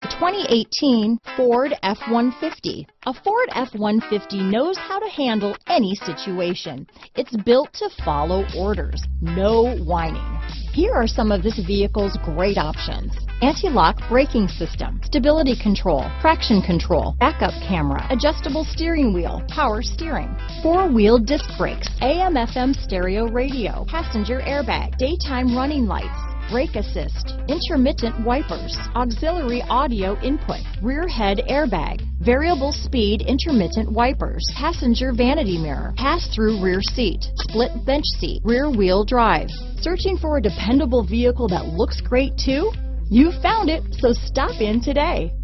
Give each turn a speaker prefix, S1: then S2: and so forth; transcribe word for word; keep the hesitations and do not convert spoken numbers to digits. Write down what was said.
S1: twenty eighteen Ford F one fifty. A Ford F one fifty knows how to handle any situation. It's built to follow orders, no whining. Here are some of this vehicle's great options: anti-lock braking system, stability control, traction control, backup camera, adjustable steering wheel, power steering, four-wheel disc brakes, A M F M stereo radio, passenger airbag, daytime running lights, brake assist, intermittent wipers, auxiliary audio input, rear head airbag, variable speed intermittent wipers, passenger vanity mirror, pass-through rear seat, split bench seat, rear wheel drive. Searching for a dependable vehicle that looks great too? You found it, so stop in today.